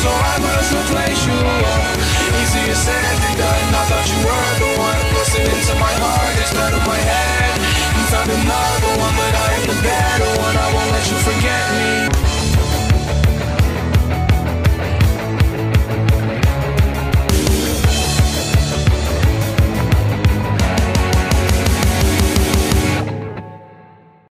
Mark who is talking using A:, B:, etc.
A: so I must replace you. Easier said than done. I thought you were the one listening to my heart instead of my head. You found another one, but I am the better